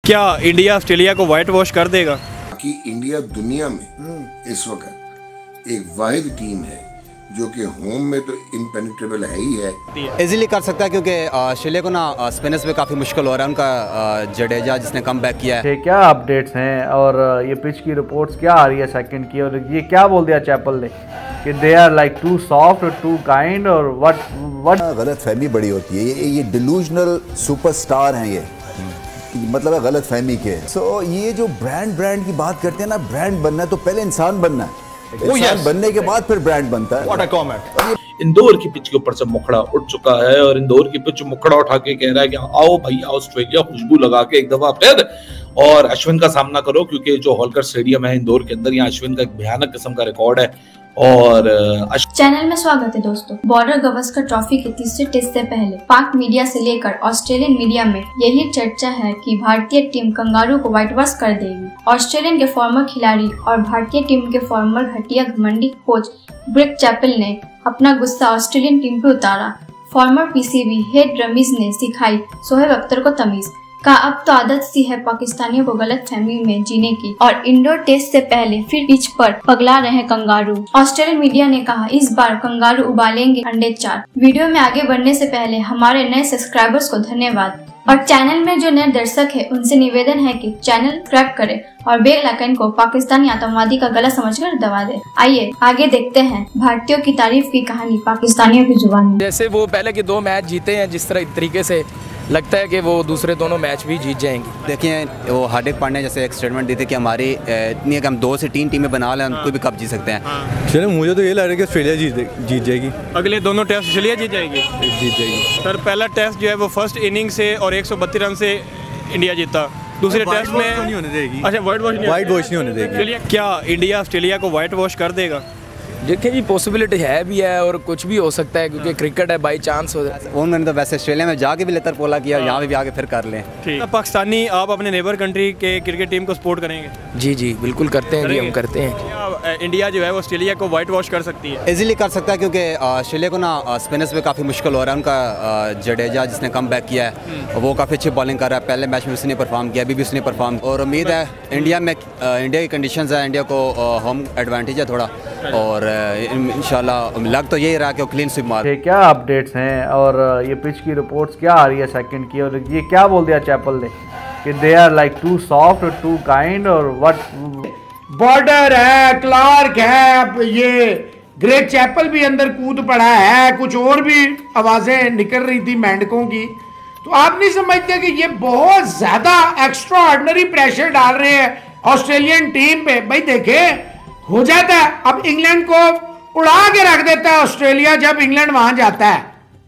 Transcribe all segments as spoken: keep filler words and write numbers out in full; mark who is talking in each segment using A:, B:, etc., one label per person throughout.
A: क्या India Australia को whitewash कर देगा?
B: कि इंडिया दुनिया में इस वक्त एक वाहिद टीम है जो कि होम में तो इनपेनिट्रेबल है ही है।
C: इजीली कर सकता है क्योंकि ऑस्ट्रेलिया को ना स्पिनर्स पे काफ़ी मुश्किल हो रहा है। उनका जडेजा जिसने कम बैक किया है।
D: क्या अपडेट्स हैं और ये पिच की रिपोर्ट्स क्या आ रही है सेकंड की, और ये क्या बोल दिया चैपल ने कि they are like too soft too kind, और व्हाट व्हाट
E: गलत फहमी बड़ी होती है। ये ये डिलूजनल सुपरस्टार हैं ये, मतलब है गलत फहमी के। सो so, ये जो ब्रांड ब्रांड की बात करते हैं ना, ब्रांड बनना है तो पहले इंसान बनना है, इंसान बनने के बाद फिर ब्रांड बनता है।
F: What a comment। इंदौर की पिच के ऊपर से मुखड़ा उठ चुका है और इंदौर की पिच मुखड़ा उठा के कह रहा है कि आओ भाई ऑस्ट्रेलिया, खुशबू लगा के एक दफा फिर और अश्विन का सामना करो, क्योंकि जो होलकर स्टेडियम है इंदौर के अंदर, यहाँ अश्विन का एक भयानक किस्म का रिकॉर्ड है। और
G: चैनल में स्वागत है दोस्तों। बॉर्डर गवस्कर ट्रॉफी के तीसरे टेस्ट से पहले पाक मीडिया से लेकर ऑस्ट्रेलियन मीडिया में यही चर्चा है कि भारतीय टीम कंगारू को व्हाइट वॉश कर देगी। ऑस्ट्रेलियन के फॉर्मर खिलाड़ी और भारतीय टीम के फॉर्मर घटिया घमंडी कोच ग्रेग चैपल ने अपना गुस्सा ऑस्ट्रेलियन टीम पे उतारा। फॉर्मर पीसीबी हेड रमीज ने सिखाई शोएब अख्तर को तमीज। का अब तो आदत सी है पाकिस्तानियों को गलत फहमी में जीने की, और इंडोर टेस्ट से पहले फिर पिच पर पगला रहे कंगारू। ऑस्ट्रेलियन मीडिया ने कहा इस बार कंगारू उबालेंगे अंडे चार। वीडियो में आगे बढ़ने से पहले हमारे नए सब्सक्राइबर्स को धन्यवाद, और चैनल में जो नए दर्शक है उनसे निवेदन है कि चैनल सब्सक्राइब करें और बेल आइकन को पाकिस्तानी आतंकवादी का गला समझकर दबा दे। आइए आगे देखते हैं भारतीयों की तारीफ की कहानी पाकिस्तानियों की जुबानी।
H: जैसे वो पहले के दो मैच जीते हैं, जिस तरह तरीके से लगता है कि वो दूसरे दोनों मैच भी जीत जाएंगे।
C: देखिए वो हार्दिक पांड्या जैसे एक स्टेटमेंट दी थी कि हमारी इतनी है कि हम दो से तीन टीमें बना लें, कोई भी कप जीत सकते हैं।
A: चलो मुझे तो ये लग रहा है कि ऑस्ट्रेलिया जीत जीत जाएगी। अगले दोनों टेस्ट ऑस्ट्रेलिया जीत जाएगी जीत जाएगी सर, पहला टेस्ट जो है वो फर्स्ट इनिंग से और एक सौ बत्तीस रन से इंडिया जीता। दूसरे टेस्ट में नहीं होने देगी। अच्छा, व्हाइट वॉश व्हाइट वॉश नहीं होने देगी। क्या इंडिया ऑस्ट्रेलिया को व्हाइट वॉश कर देगा?
H: देखिए जी, पॉसिबिलिटी है भी है और कुछ भी हो सकता है, क्योंकि क्रिकेट है, बाई चांस हो जाता है।
C: उन्होंने तो वैसे ऑस्ट्रेलिया में जाके भी लेतर पोला किया, यहाँ भी आके फिर कर लें।
A: ठीक। पाकिस्तानी आप अपने नेबर कंट्री के क्रिकेट टीम को सपोर्ट करेंगे?
H: जी जी बिल्कुल करते हैं जी, हम करते हैं।
A: क्या इंडिया जो है वो ऑस्ट्रेलिया को व्हाइट वॉश कर सकती है?
C: इजीली कर सकता है क्योंकि ऑस्ट्रेलिया को ना स्पिनर्स पे काफ़ी मुश्किल हो रहा है। उनका जडेजा जिसने कम बैक किया है वो काफ़ी अच्छी बॉलिंग कर रहा है। पहले मैच में उसने परफॉर्म किया, अभी भी उसने परफॉर्म, और उम्मीद है इंडिया में इंडिया की कंडीशंस है, इंडिया को होम एडवांटेज है थोड़ा, और इंशाल्लाह लग तो यही रहा कि वो क्लीन स्वीप मार।
D: क्या अपडेट्स हैं और ये पिच की रिपोर्ट्स क्या आ रही है सेकंड की, और ये क्या बोल दिया चैपल ने कि they are like too soft too kind, और व्हाट
I: बॉर्डर है, क्लार्क है, ये ग्रेग चैपल भी अंदर कूद पड़ा है, कुछ और भी आवाजें निकल रही थी मेंढकों की। तो आप नहीं समझते कि ये बहुत ज्यादा एक्स्ट्रा ऑर्डिनरी प्रेशर डाल रहे हैं ऑस्ट्रेलियन टीम पे? भाई देखे हो जाता है, अब इंग्लैंड को उड़ा के रख देता है ऑस्ट्रेलिया जब इंग्लैंड वहां जाता है,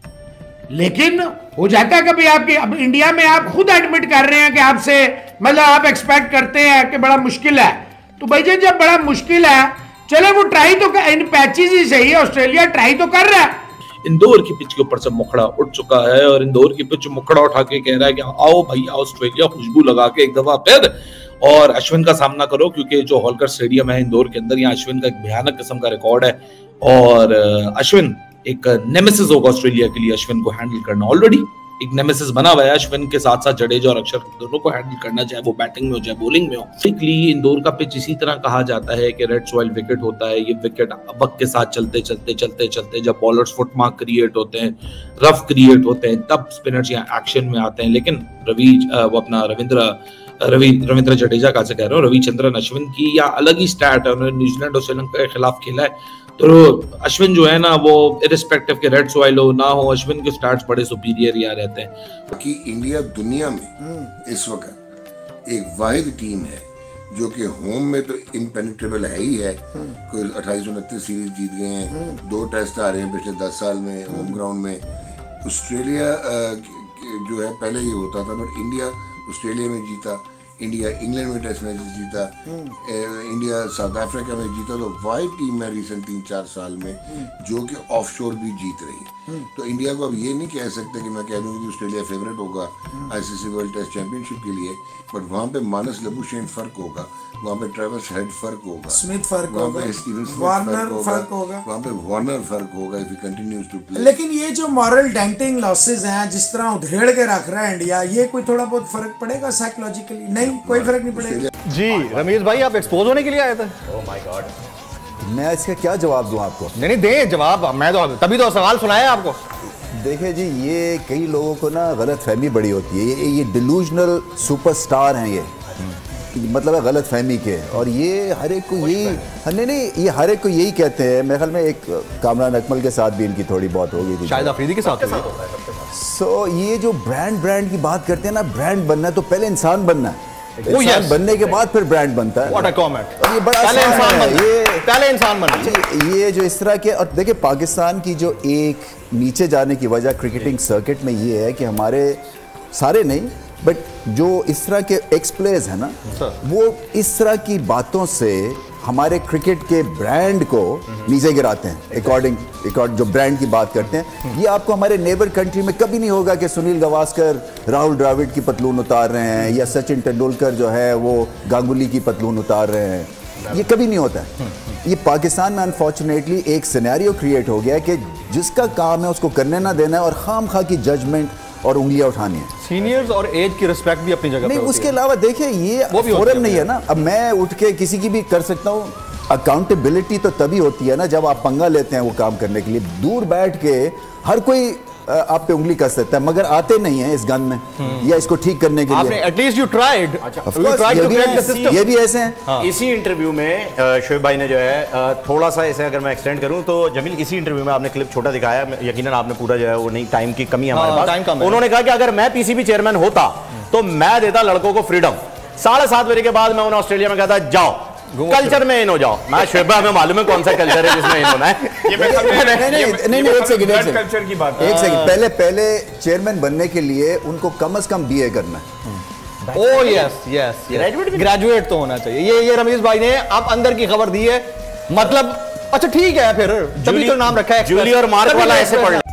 I: लेकिन हो जाता है कभी आपकी। अब इंडिया में आप खुद एडमिट कर रहे हैं कि आपसे मतलब आप एक्सपेक्ट करते हैं कि बड़ा मुश्किल है, तो भाई जब बड़ा मुश्किल है चलो वो ट्राई तो इन पैचेस ही सही है, ऑस्ट्रेलिया ट्राई तो कर रहा है।
F: इंदौर की पिच के ऊपर से मुखड़ा उठ चुका है और इंदौर की पिच मुखड़ा उठा के कह रहा है कि आओ भाई ऑस्ट्रेलिया, खुशबू लगा के एक दफा फिर और अश्विन का सामना करो, क्योंकि जो होलकर स्टेडियम है इंदौर के अंदर, यहाँ अश्विन का एक भयानक किस्म का रिकॉर्ड है। और अश्विन एक नेमेसिस होगा ऑस्ट्रेलिया के लिए, अश्विन को हैंडल करना ऑलरेडी एक नेमेसिस बना हुआ है। अश्विन के साथ साथ जडेजा और अक्षर दोनों को हैंडल करना, चाहे वो बैटिंग में हो चाहे बॉलिंग में हो। बेसिकली इंदौर का पिच इसी तरह कहा जाता है कि रेड सॉइल विकेट होता है। ये विकेट वक्त के साथ चलते चलते चलते चलते जब बॉलर्स फुट मार्क क्रिएट होते हैं, रफ क्रिएट होते हैं, तब स्पिनर्स यहाँ एक्शन में आते हैं। लेकिन रवि वो अपना रविंद्र रवि रविंद्र जडेजा का से कह रहा हूँ, रविचंद्रन अश्विन की या अलग ही स्टैट है। उन्होंने न्यूजीलैंड और श्रीलंका के खिलाफ खेला है, तो अश्विन जो है ना वो इरिस्पेक्टिव के रेड सॉइल हो ना हो, अश्विन के स्टैट्स बड़े सुपीरियर यहाँ रहते हैं।
B: कि इंडिया दुनिया में इस वक्त एक वाहिद टीम है जो कि होम में तो इनपेनिट्रेबल है ही है। कोई अट्ठाईस उनतीस सीरीज जीत गए हैं, दो टेस्ट आ रहे हैं पिछले दस साल में होम ग्राउंड में। ऑस्ट्रेलिया जो है पहले ये होता था, बट इंडिया ऑस्ट्रेलिया में जीता, इंडिया इंग्लैंड में टेस्ट मैच जीता, इंडिया साउथ अफ्रीका में जीता। तो वाइड टीम है रिसेंट तीन चार साल में जो कि ऑफशोर भी जीत रही। तो इंडिया को अब ये नहीं कह सकते कि मैं कह दूँ कि ऑस्ट्रेलिया फेवरेट होगा आईसीसी वर्ल्ड टेस्ट चैंपियनशिप के लिए, बट वहाँ पे मानस लबुशेन फर्क होगा, वहाँ पे ट्रेविस हेड फर्क होगा,
I: स्मिथ फर्क
B: वहाँ
I: होगा,
B: पे स्टीवन स्मिथ
I: वार्नर
B: फर्क
I: फर्क
B: होगा,
I: होगा,
B: वहाँ पे वार्नर फर्क होगा if he continues to play.
I: लेकिन ये जो मॉरल डेंटिंग लॉसेस हैं जिस तरह उधेड़ के रख रहा है इंडिया, ये कोई थोड़ा बहुत फर्क पड़ेगा साइकोलॉजिकली? नहीं, कोई फर्क नहीं पड़ेगा।
J: जी रमेश भाई, आप एक्सपोज होने के लिए आए थे?
E: ओह माय गॉड, मैं इसका क्या जवाब दूं आपको?
J: नहीं नहीं दे जवाब, मैं तो तभी तो सवाल सुनाया आपको।
E: देखिए जी, ये कई लोगों को ना गलत फहमी बड़ी होती है, ये ये डिलूजनल सुपरस्टार हैं ये, मतलब है गलत फहमी के, और ये हर एक को यही नहीं नहीं ये हर एक को यही कहते हैं। मेरे ख्याल में एक कामरान अकमल के साथ भी इनकी थोड़ी बहुत हो गई थी,
J: शाहिद अफरीदी के साथ।
E: सो so, ये जो ब्रांड ब्रांड की बात करते हैं ना, ब्रांड बनना है तो पहले इंसान बनना है, इंसान yes. बनने के बाद फिर ब्रांड बनता है।
J: What a comment.
E: और ये बड़ा
J: पहले इंसान बनना,
E: ये
J: पहले इंसान बनना।
E: ये जो इस तरह के, और देखिए पाकिस्तान की जो एक नीचे जाने की वजह क्रिकेटिंग सर्किट में ये है कि हमारे सारे नहीं बट जो इस तरह के एक्स प्लेयर्स हैं ना, वो इस तरह की बातों से हमारे क्रिकेट के ब्रांड को नीचे गिराते हैं। अकॉर्डिंग अकॉर्डिंग जो ब्रांड की बात करते हैं, ये आपको हमारे नेबर कंट्री में कभी नहीं होगा कि सुनील गावस्कर राहुल द्रविड़ की पतलून उतार रहे हैं या सचिन तेंदुलकर जो है वो गांगुली की पतलून उतार रहे हैं, ये कभी नहीं होता है। ये पाकिस्तान में अनफॉर्चुनेटली एक सिनेरियो क्रिएट हो गया है कि जिसका काम है उसको करने ना देना है और खाम खा की जजमेंट और उंगलियां उठानी है।
J: सीनियर्स और एज की रिस्पेक्ट भी अपनी जगह
E: नहीं,
J: पे
E: उसके अलावा देखिए ये फोरम नहीं है ना, अब मैं उठ के किसी की भी कर सकता हूँ। अकाउंटेबिलिटी तो तभी होती है ना जब आप पंगा लेते हैं वो काम करने के लिए। दूर बैठ के हर कोई आप पे उंगली कर सकता है, मगर आते नहीं है इस गन में या इसको ठीक करने के लिए।
J: एटलीस्ट यू ट्राइड,
E: ये भी ऐसे हैं।
K: हाँ। इसी इंटरव्यू में शोएब भाई ने जो है थोड़ा सा ऐसे अगर मैं एक्सटेंड करूं तो जमील, इसी इंटरव्यू में आपने क्लिप छोटा दिखाया, यकीनन आपने पूरा जो है वो नहीं, टाइम की कमी है हमारे पास। उन्होंने कहा कि अगर मैं पीसीबी चेयरमैन होता तो मैं देता लड़कों को फ्रीडम, साढ़े सात बजे के बाद मैं उन्हें ऑस्ट्रेलिया में कहता जाओ कल्चर में इन हो जाओ। मैं शोएब, हमें मालूम है कौन सा कल्चर है जिसमें इन होना है।
E: ये नहीं नहीं एक सेकंड एक सेकंड
A: कल्चर की बात
E: एक सेकंड पहले पहले चेयरमैन बनने के लिए उनको कम से कम बीए करना है।
J: ओ यस यस, ग्रेजुएट तो होना चाहिए। ये ये रमेश भाई ने अब अंदर की खबर दी है, मतलब अच्छा ठीक है, फिर तभी तो नाम रखा है
K: जूली और मार्क वाला ऐसे पढ़